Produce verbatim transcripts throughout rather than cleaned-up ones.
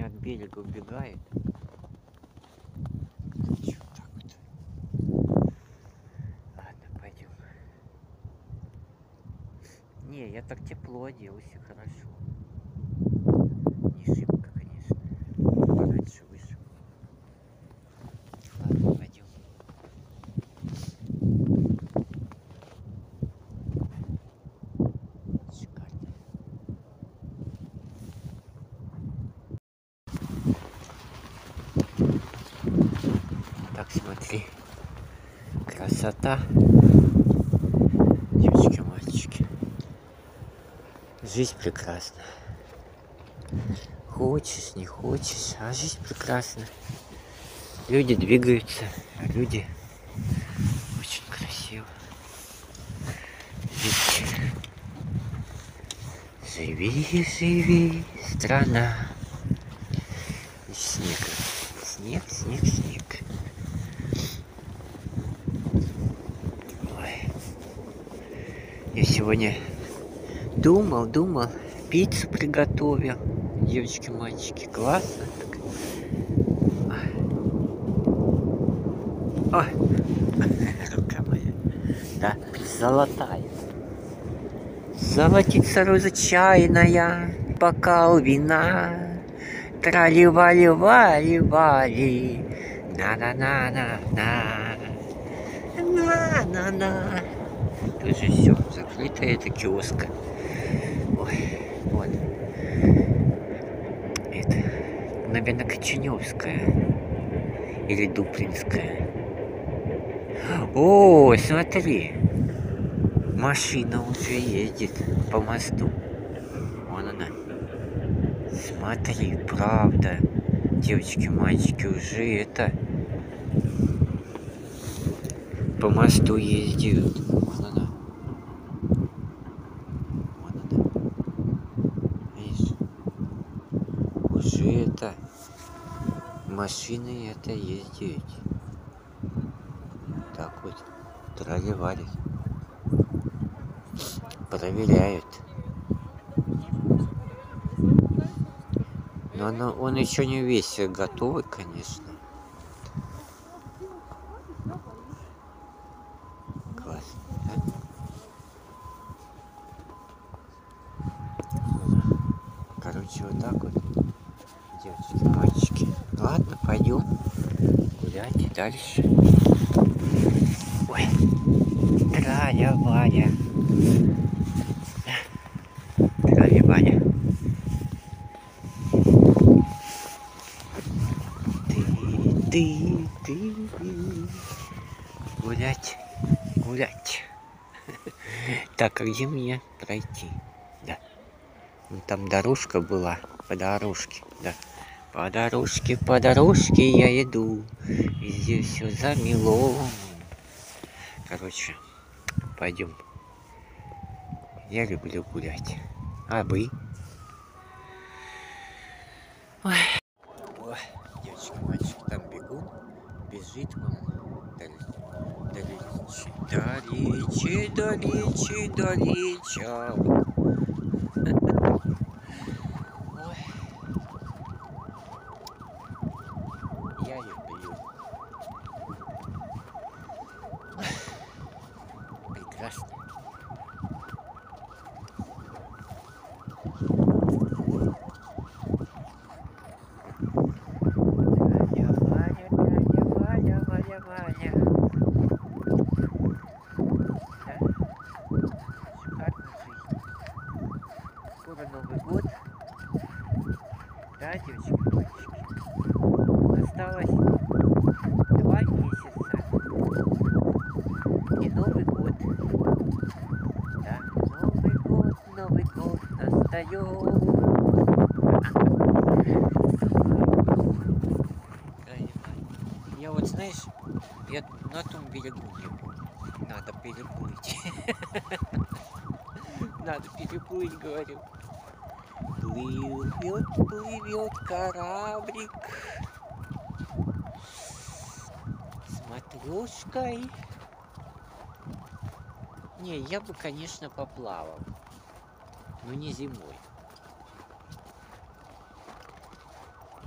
не от берега убегает. Чё, так вот. Ладно, пойдем. Не, я так тепло оделся, хорошо. Не шибко, конечно. Пораньше вышел. Ладно, пойдем. Шикарно. Так, смотри. Красота. Девочки, мальчики. Жизнь прекрасна. Хочешь, не хочешь, а жизнь прекрасна. Люди двигаются, а люди очень красиво. Живи, живи, страна. И снег, снег, снег, снег. Ой. Я сегодня думал, думал, пиццу приготовил. Девочки, мальчики, классно. Ой, рука моя, да, золотая. Золотится роза чайная, бокал вина. Трали-вали-вали-вали. На-на-на-на-на. На-на-на. Тут же все закрыто, это киоска. Ой, вот. Это, наверное, Коченевская. Или Дуплинская. О, смотри. Машина уже едет по мосту. Вон она. Смотри, правда. Девочки, мальчики, уже это... По мосту ездят. Вон она. Вон она. Видишь? Уже это... Машины это ездят. Так вот. Трали-вали. Проверяют. Но оно, он еще не весь готовый, конечно. Классно, да? Короче, вот так вот. Девочки, мальчики. Ладно, пойдем гулять дальше. Ой. Траля-валя. Траля-валя. Ты, ты, ты. Гулять, гулять. Так, а где мне пройти? Да. Вон там дорожка была. По дорожке, да. По дорожке, по дорожке я иду. И здесь все замело. Короче, пойдем. Я люблю гулять. А вы? Ой. Ой, девочки, мальчики, там бегун. Бежит вон. Далече, далече, далече, далече. Ой. Я люблю. Прекрасно. Валя, Валя, Валя, Валя, Валя. Да? Шикарная жизнь. Скоро Новый год. Да, девочки, мальчики? Осталось два месяца. И Новый год. Да, Новый год, Новый год настает. Я вот, знаешь, я на том берегу не был. Надо переплыть. Надо переплыть, говорю. Плывет, плывет кораблик с матрешкой. Не, я бы, конечно, поплавал, но не зимой.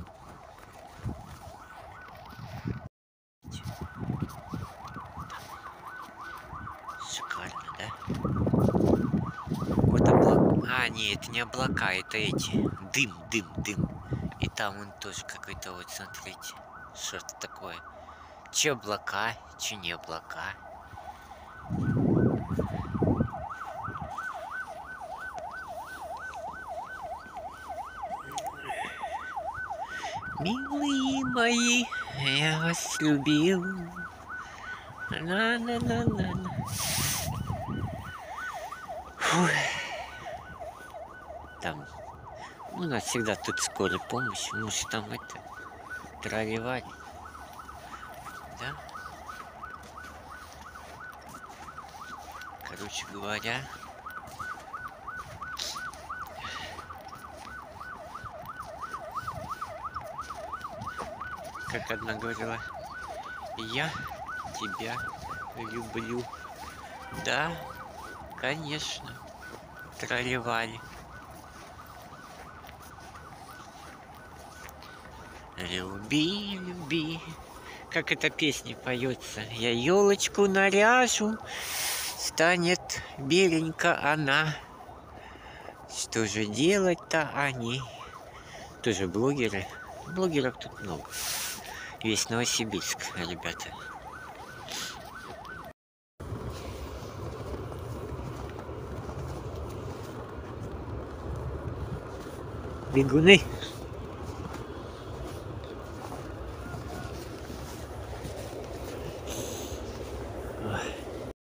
не облака, это эти. Дым, дым, дым. И там он тоже какой-то, вот смотрите. Что-то такое. Че облака, че не облака. Милые мои, я вас любил. На-на-на-на-на. Фух. Там, ну, у нас всегда тут скорая помощь, может там это, травивали, да? Короче говоря, как одна говорила, я тебя люблю. Да, конечно, травивали. Люби, люби. Как эта песня поется? Я елочку наряжу, станет беленько она. Что же делать-то они? Тоже блогеры. Блогеров тут много. Весь Новосибирск, ребята. Бегуны.